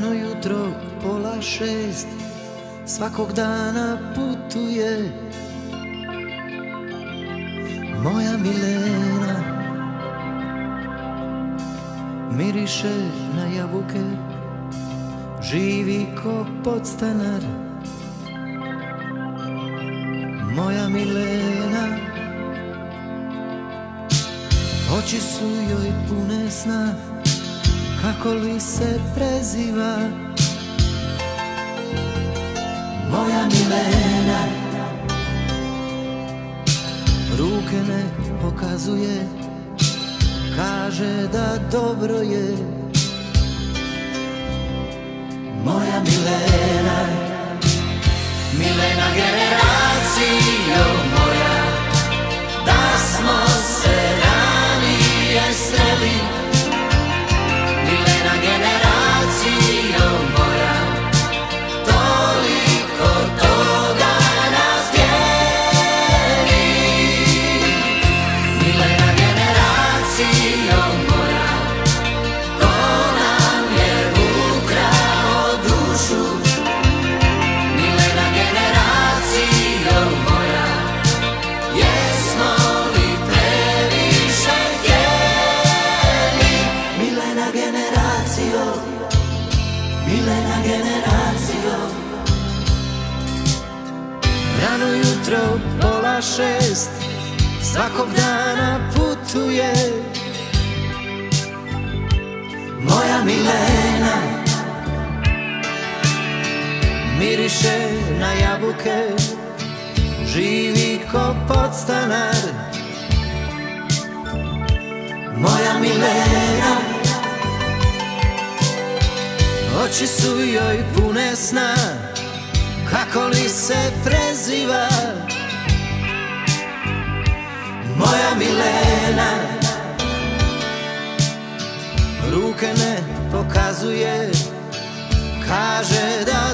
Rano jutro, 5:30, svakog dana putuje moja Milena. Miriše na jabuke, živi ko podstanar. Moja Milena, oči su joj pune sna, kako li se preziva moja Milena. Ruke ne pokazuje, kaže da dobro je moja Milena. Milena generacijo moja, da smo se ranije sreli. Milena generacijo moja, toliko toga nas dijeli. Milena generacijo moja, ko nam je ukrao dušu. Milena generacijo moja, jesmo li previše htjeli? Milena generacijo, Milena generacijo. Rano jutro, 5:30, svakog dana putuje moja Milena. Miriše na jabuke, živi ko podstanar. Moja Milena, oči su joj pune sna, kako li se preziva moja Milena. Ruke ne pokazuje, kaže da